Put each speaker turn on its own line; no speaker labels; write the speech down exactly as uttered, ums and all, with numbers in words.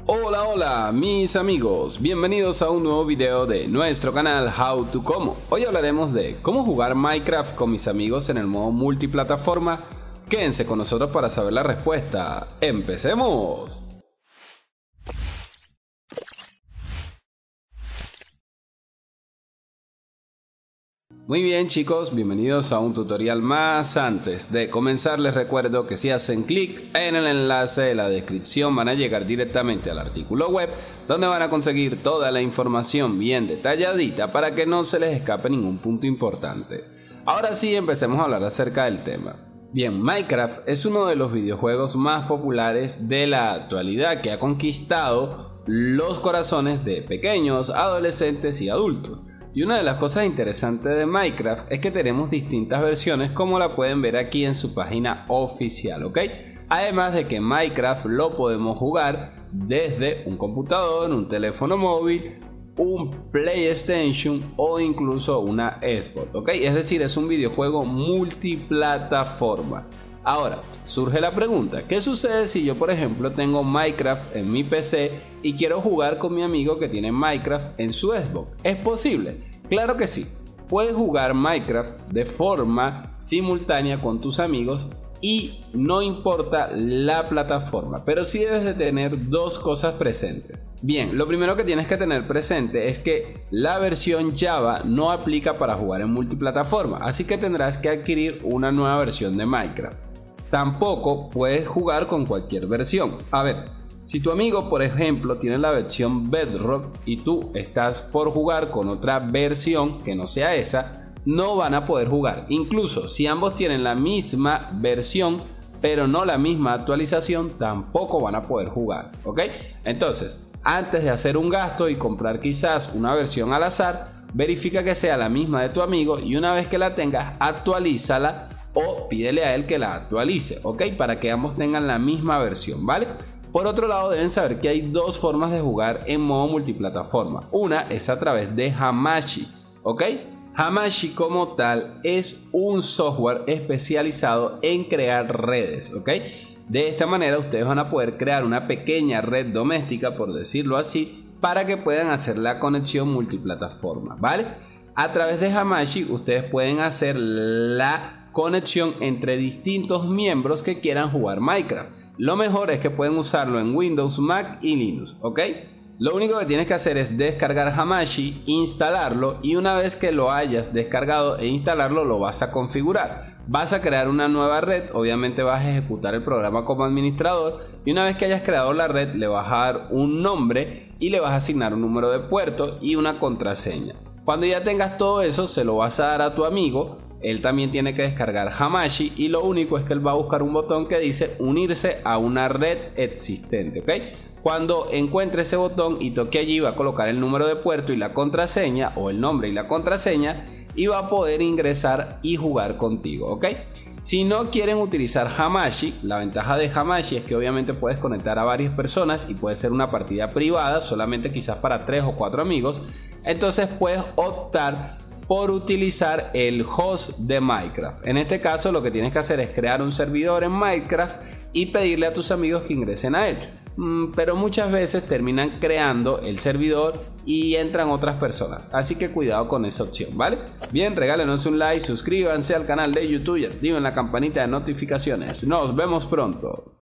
Hola hola mis amigos, bienvenidos a un nuevo video de nuestro canal How to Como. Hoy hablaremos de cómo jugar Minecraft con mis amigos en el modo multiplataforma. Quédense con nosotros para saber la respuesta. ¡Empecemos! Muy bien chicos, bienvenidos a un tutorial más. Antes de comenzar les recuerdo que si hacen clic en el enlace de la descripción van a llegar directamente al artículo web, donde van a conseguir toda la información bien detalladita para que no se les escape ningún punto importante. Ahora sí, empecemos a hablar acerca del tema. Bien, Minecraft es uno de los videojuegos más populares de la actualidad, que ha conquistado los corazones de pequeños, adolescentes y adultos. Y una de las cosas interesantes de Minecraft es que tenemos distintas versiones, como la pueden ver aquí en su página oficial, ¿ok? Además de que Minecraft lo podemos jugar desde un computador, un teléfono móvil, un PlayStation o incluso una Xbox, ¿ok? Es decir, es un videojuego multiplataforma. Ahora, surge la pregunta, ¿qué sucede si yo por ejemplo tengo Minecraft en mi P C y quiero jugar con mi amigo que tiene Minecraft en su Xbox? ¿Es posible? Claro que sí, puedes jugar Minecraft de forma simultánea con tus amigos y no importa la plataforma, pero sí debes de tener dos cosas presentes. Bien, lo primero que tienes que tener presente es que la versión Java no aplica para jugar en multiplataforma, así que tendrás que adquirir una nueva versión de Minecraft. Tampoco puedes jugar con cualquier versión. A ver, si tu amigo por ejemplo tiene la versión Bedrock y tú estás por jugar con otra versión que no sea esa, no van a poder jugar. Incluso si ambos tienen la misma versión pero no la misma actualización, tampoco van a poder jugar, ¿ok? Entonces, antes de hacer un gasto y comprar quizás una versión al azar, verifica que sea la misma de tu amigo y una vez que la tengas, actualízala o pídele a él que la actualice, ¿ok? Para que ambos tengan la misma versión, ¿vale? Por otro lado, deben saber que hay dos formas de jugar en modo multiplataforma. Una es a través de Hamachi, ¿ok? Hamachi como tal es un software especializado en crear redes, ¿ok? De esta manera ustedes van a poder crear una pequeña red doméstica, por decirlo así, para que puedan hacer la conexión multiplataforma, ¿vale? A través de Hamachi ustedes pueden hacer la conexión entre distintos miembros que quieran jugar Minecraft. Lo mejor es que pueden usarlo en Windows, Mac y Linux, ¿ok? Lo único que tienes que hacer es descargar Hamachi, instalarlo y una vez que lo hayas descargado e instalarlo lo vas a configurar. Vas a crear una nueva red, obviamente vas a ejecutar el programa como administrador y una vez que hayas creado la red le vas a dar un nombre y le vas a asignar un número de puerto y una contraseña. Cuando ya tengas todo eso se lo vas a dar a tu amigo. Él también tiene que descargar Hamachi y lo único es que él va a buscar un botón que dice unirse a una red existente, ¿ok? Cuando encuentre ese botón y toque allí va a colocar el número de puerto y la contraseña o el nombre y la contraseña y va a poder ingresar y jugar contigo, ¿ok? Si no quieren utilizar Hamachi, la ventaja de Hamachi es que obviamente puedes conectar a varias personas y puede ser una partida privada, solamente quizás para tres o cuatro amigos, entonces puedes optar por utilizar el host de Minecraft. En este caso lo que tienes que hacer es crear un servidor en Minecraft y pedirle a tus amigos que ingresen a él. Mm, pero muchas veces terminan creando el servidor y entran otras personas, así que cuidado con esa opción, ¿vale? Bien, regálenos un like, suscríbanse al canal de YouTube y activen la campanita de notificaciones. Nos vemos pronto.